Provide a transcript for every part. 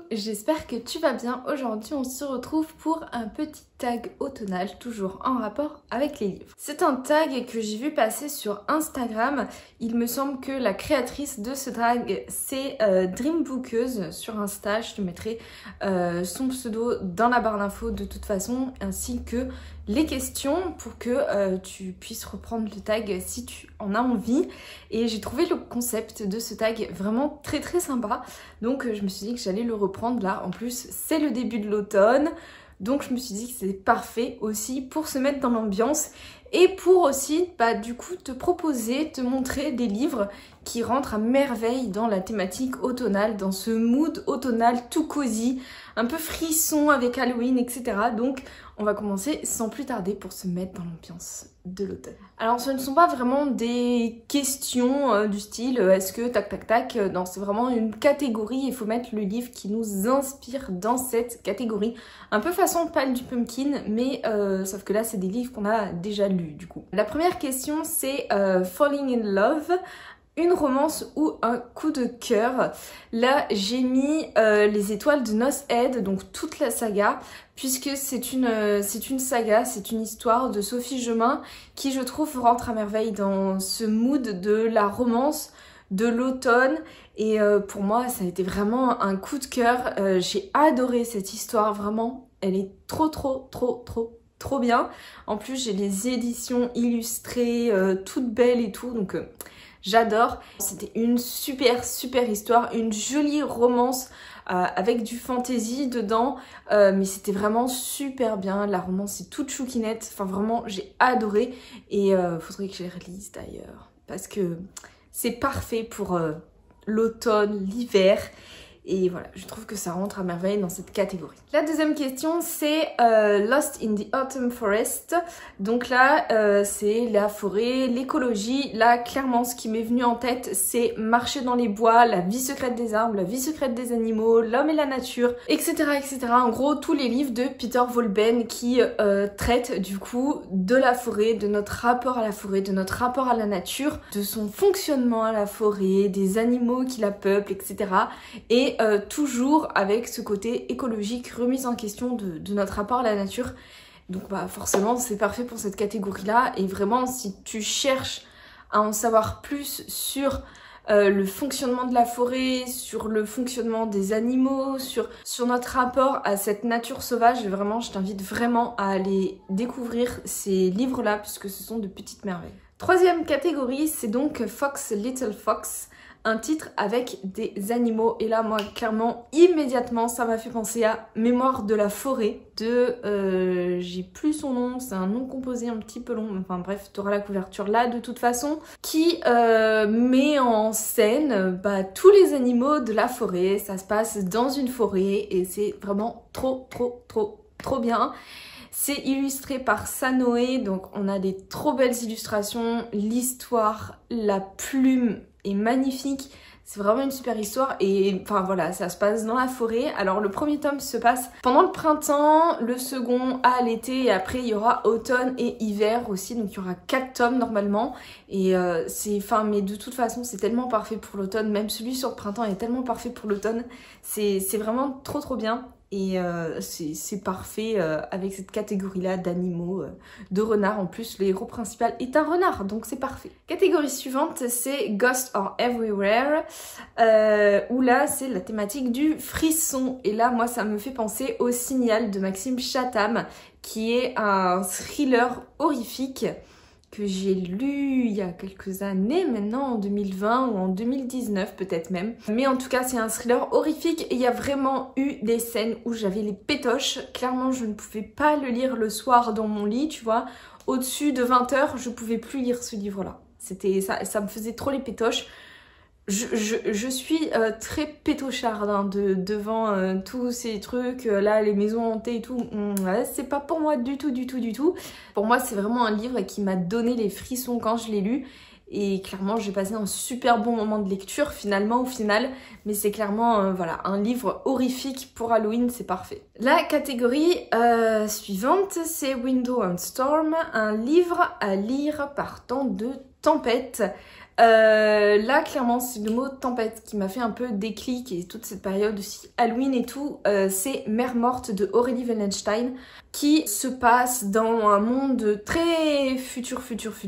j'espère que tu vas bien. Aujourd'hui on se retrouve pour un petit tag automnal, toujours en rapport avec les livres. C'est un tag que j'ai vu passer sur Instagram. Il me semble que la créatrice de ce tag c'est Dreambookeuse sur Insta. Je te mettrai son pseudo dans la barre d'infos de toute façon, ainsi que les questions pour que tu puisses reprendre le tag si tu en as envie. Et j'ai trouvé le concept de ce tag vraiment très sympa, donc je me suis dit que j'allais le reprendre là. En plus c'est le début de l'automne, donc je me suis dit que c'était parfait aussi pour se mettre dans l'ambiance et pour aussi du coup te proposer, te montrer des livres qui rentrent à merveille dans la thématique automnale, dans ce mood automnal tout cosy, un peu frisson avec Halloween, etc. Donc on va commencer sans plus tarder pour se mettre dans l'ambiance de l'automne. Alors ce ne sont pas vraiment des questions du style est-ce que tac tac tac, non, c'est vraiment une catégorie. Il faut mettre le livre qui nous inspire dans cette catégorie. Un peu façon Pâle du Pumpkin, mais sauf que là c'est des livres qu'on a déjà lus du coup. La première question c'est Falling in Love, une romance ou un coup de cœur. Là j'ai mis Les Étoiles de Noces Head, donc toute la saga, puisque c'est une saga, c'est une histoire de Sophie Gemin qui je trouve rentre à merveille dans ce mood de la romance de l'automne. Et pour moi ça a été vraiment un coup de cœur. J'ai adoré cette histoire, vraiment elle est trop bien. En plus j'ai les éditions illustrées toutes belles et tout, donc j'adore. C'était une super histoire, une jolie romance avec du fantasy dedans, mais c'était vraiment super bien. La romance est toute chouquinette, enfin vraiment j'ai adoré. Et faudrait que je les relise d'ailleurs, parce que c'est parfait pour l'automne, l'hiver. Et voilà, je trouve que ça rentre à merveille dans cette catégorie. La deuxième question c'est Lost in the Autumn Forest. Donc là c'est la forêt, l'écologie. Là clairement ce qui m'est venu en tête c'est Marcher dans les bois, la vie secrète des arbres, la vie secrète des animaux, l'homme et la nature, etc. En gros tous les livres de Peter Wolleben qui traitent du coup de la forêt, de notre rapport à la forêt, de notre rapport à la nature, de son fonctionnement à la forêt, des animaux qui la peuplent, etc. Et toujours avec ce côté écologique, remise en question de notre rapport à la nature. Donc forcément c'est parfait pour cette catégorie là. Et vraiment si tu cherches à en savoir plus sur le fonctionnement de la forêt, sur le fonctionnement des animaux, sur notre rapport à cette nature sauvage, vraiment je t'invite vraiment à aller découvrir ces livres là, puisque ce sont de petites merveilles. Troisième catégorie c'est donc Fox Little Fox, un titre avec des animaux. Et là moi clairement immédiatement ça m'a fait penser à Mémoire de la forêt de j'ai plus son nom, c'est un nom composé un petit peu long, enfin bref t'auras la couverture là de toute façon, qui met en scène tous les animaux de la forêt. Ça se passe dans une forêt et c'est vraiment trop bien. C'est illustré par Sanoé, donc on a des trop belles illustrations, l'histoire, la plume est magnifique, c'est vraiment une super histoire. Et enfin voilà, ça se passe dans la forêt. Alors le premier tome se passe pendant le printemps, le second à l'été, et après il y aura automne et hiver aussi, donc il y aura 4 tomes normalement. Et mais de toute façon c'est tellement parfait pour l'automne, même celui sur le printemps est tellement parfait pour l'automne, c'est vraiment trop bien. Et c'est parfait avec cette catégorie là d'animaux, de renards. En plus le héros principal est un renard, donc c'est parfait. Catégorie suivante c'est Ghosts Are Everywhere, où là c'est la thématique du frisson. Et là moi ça me fait penser au Signal de Maxime Chatham, qui est un thriller horrifique que j'ai lu il y a quelques années maintenant, en 2020 ou en 2019 peut-être même. Mais en tout cas c'est un thriller horrifique et il y a vraiment eu des scènes où j'avais les pétoches. Clairement je ne pouvais pas le lire le soir dans mon lit, tu vois. Au-dessus de 20 h je pouvais plus lire ce livre là. C'était ça me faisait trop les pétoches. Je suis très pétocharde devant tous ces trucs, là les maisons hantées et tout, c'est pas pour moi du tout. Pour moi c'est vraiment un livre qui m'a donné les frissons quand je l'ai lu. Et clairement j'ai passé un super bon moment de lecture finalement au final. Mais c'est clairement voilà, un livre horrifique pour Halloween, c'est parfait. La catégorie suivante c'est Window and Storm, un livre à lire par temps de tempête. Là, clairement, c'est le mot tempête qui m'a fait un peu déclic et toute cette période aussi Halloween et tout. C'est Mère morte de Aurélie Wellenstein qui se passe dans un monde très futur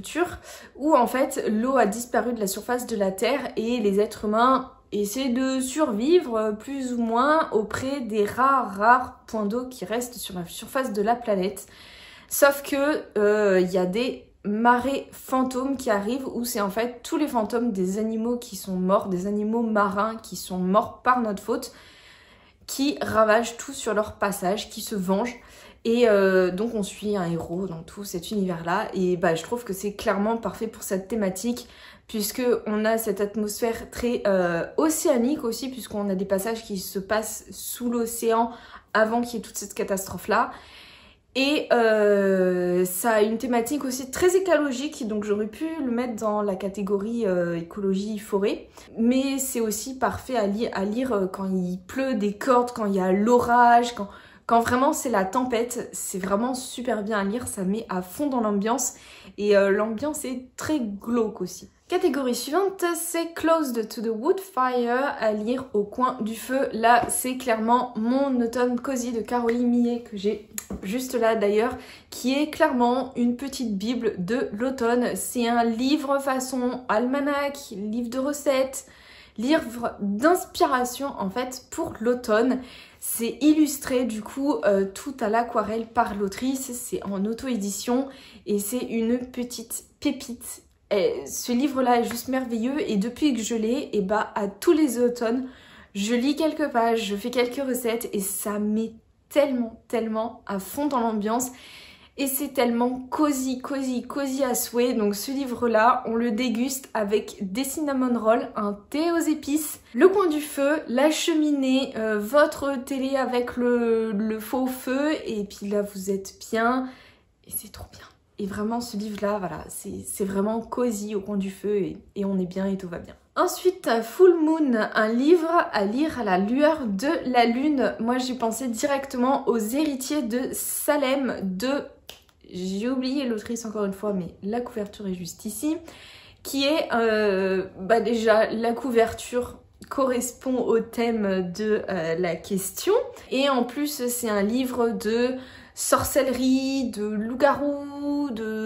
où en fait l'eau a disparu de la surface de la Terre et les êtres humains essaient de survivre plus ou moins auprès des rares points d'eau qui restent sur la surface de la planète. Sauf que y a des marées fantômes qui arrivent où c'est en fait tous les fantômes des animaux qui sont morts, des animaux marins qui sont morts par notre faute, qui ravagent tout sur leur passage, qui se vengent. Et donc on suit un héros dans tout cet univers-là. Et bah, je trouve que c'est clairement parfait pour cette thématique, puisque on a cette atmosphère très océanique aussi, puisqu'on a des passages qui se passent sous l'océan avant qu'il y ait toute cette catastrophe-là. Et ça a une thématique aussi très écologique, donc j'aurais pu le mettre dans la catégorie écologie forêt. Mais c'est aussi parfait à lire quand il pleut des cordes, quand il y a l'orage, quand vraiment c'est la tempête. C'est vraiment super bien à lire, ça met à fond dans l'ambiance. Et l'ambiance est très glauque aussi. Catégorie suivante, c'est Closed to the Woodfire, à lire au coin du feu. Là, c'est clairement mon automne cosy de Caroline Millet, que j'ai juste là d'ailleurs, qui est clairement une petite bible de l'automne. C'est un livre façon almanach, livre de recettes, livre d'inspiration en fait pour l'automne. C'est illustré du coup tout à l'aquarelle par l'autrice, c'est en auto-édition et c'est une petite pépite. Et ce livre-là est juste merveilleux et depuis que je l'ai, et bah à tous les automnes, je lis quelques pages, je fais quelques recettes et ça met tellement à fond dans l'ambiance. Et c'est tellement cosy à souhait. Donc ce livre-là, on le déguste avec des cinnamon rolls, un thé aux épices, le coin du feu, la cheminée, votre télé avec le faux feu. Et puis là, vous êtes bien. Et c'est trop bien. Et vraiment, ce livre-là, voilà, c'est vraiment cosy au coin du feu et on est bien et tout va bien. Ensuite, Full Moon, un livre à lire à la lueur de la lune. Moi, j'ai pensé directement aux héritiers de Salem de... J'ai oublié l'autrice encore une fois, mais la couverture est juste ici. Qui est, bah déjà, la couverture correspond au thème de la question. Et en plus, c'est un livre de sorcellerie, de loup-garou,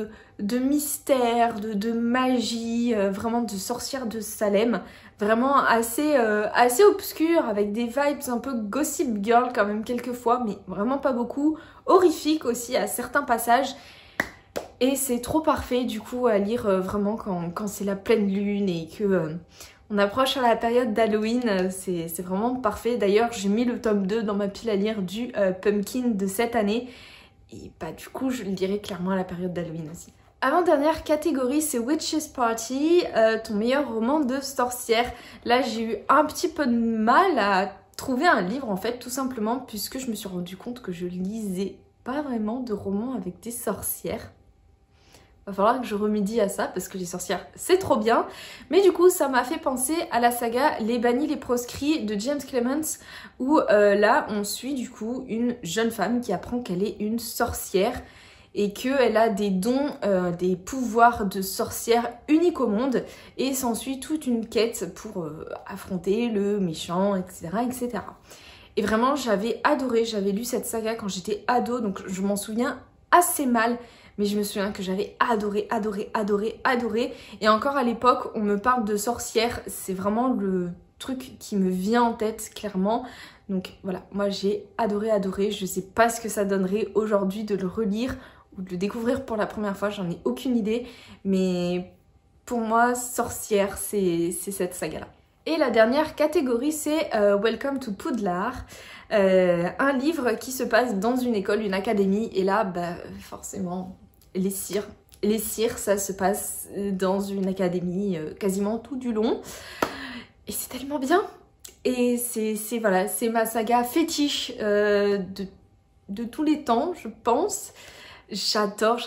de mystère, de magie, vraiment de sorcière de Salem. Vraiment assez obscur, avec des vibes un peu Gossip Girl quand même quelquefois, mais vraiment pas beaucoup. Horrifique aussi à certains passages. Et c'est trop parfait du coup à lire vraiment quand c'est la pleine lune et que on approche à la période d'Halloween. C'est vraiment parfait. D'ailleurs j'ai mis le tome 2 dans ma pile à lire du Pumpkin de cette année. Et bah du coup je le dirais clairement à la période d'Halloween aussi. Avant-dernière catégorie, c'est Witch's Party, ton meilleur roman de sorcière. Là j'ai eu un petit peu de mal à trouver un livre en fait, tout simplement puisque je me suis rendu compte que je lisais pas vraiment de romans avec des sorcières. Va falloir que je remédie à ça parce que les sorcières c'est trop bien. Mais du coup ça m'a fait penser à la saga Les Bannis, les Proscrits de James Clements où là on suit du coup une jeune femme qui apprend qu'elle est une sorcière et qu'elle a des dons, des pouvoirs de sorcière uniques au monde et s'ensuit toute une quête pour affronter le méchant, etc. Et vraiment j'avais adoré, j'avais lu cette saga quand j'étais ado donc je m'en souviens assez mal. Mais je me souviens que j'avais adoré. Et encore à l'époque, on me parle de sorcière. C'est vraiment le truc qui me vient en tête, clairement. Donc voilà, moi j'ai adoré. Je sais pas ce que ça donnerait aujourd'hui de le relire ou de le découvrir pour la première fois. J'en ai aucune idée. Mais pour moi, sorcière, c'est cette saga-là. Et la dernière catégorie, c'est Welcome to Poudlard. Un livre qui se passe dans une école, une académie. Et là, bah, forcément... Les cires, ça se passe dans une académie quasiment tout du long. Et c'est tellement bien. Et voilà, c'est ma saga fétiche de tous les temps, je pense. J'adore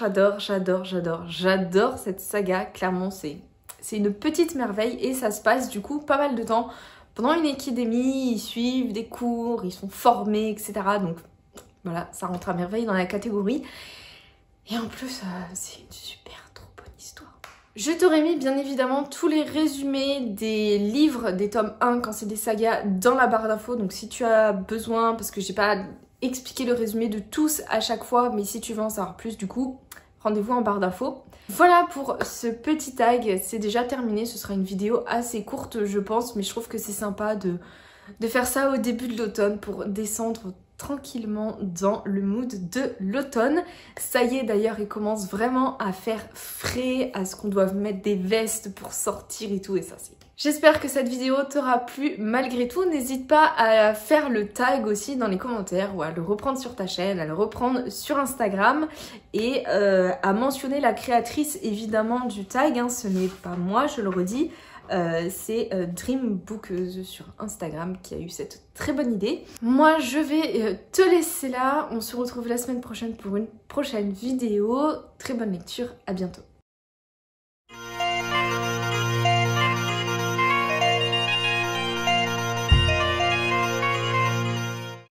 cette saga. Clairement, c'est une petite merveille. Et ça se passe du coup pas mal de temps. Pendant une académie, ils suivent des cours, ils sont formés, etc. Donc voilà, ça rentre à merveille dans la catégorie. Et en plus, c'est une super trop bonne histoire. Je t'aurais mis bien évidemment tous les résumés des livres des tomes 1 quand c'est des sagas dans la barre d'infos, donc si tu as besoin, parce que j'ai pas expliqué le résumé de tous à chaque fois, mais si tu veux en savoir plus du coup, rendez-vous en barre d'infos. Voilà pour ce petit tag, c'est déjà terminé, ce sera une vidéo assez courte je pense, mais je trouve que c'est sympa de faire ça au début de l'automne pour descendre tranquillement dans le mood de l'automne. Ça y est d'ailleurs, il commence vraiment à faire frais, à ce qu'on doive mettre des vestes pour sortir et tout, et ça c'est... J'espère que cette vidéo t'aura plu malgré tout. N'hésite pas à faire le tag aussi dans les commentaires ou à le reprendre sur ta chaîne, à le reprendre sur Instagram et à mentionner la créatrice évidemment du tag, hein. Ce n'est pas moi, je le redis. C'est Dreambookeuse sur Instagram qui a eu cette très bonne idée. Moi je vais te laisser là, on se retrouve la semaine prochaine pour une prochaine vidéo. Très bonne lecture, à bientôt.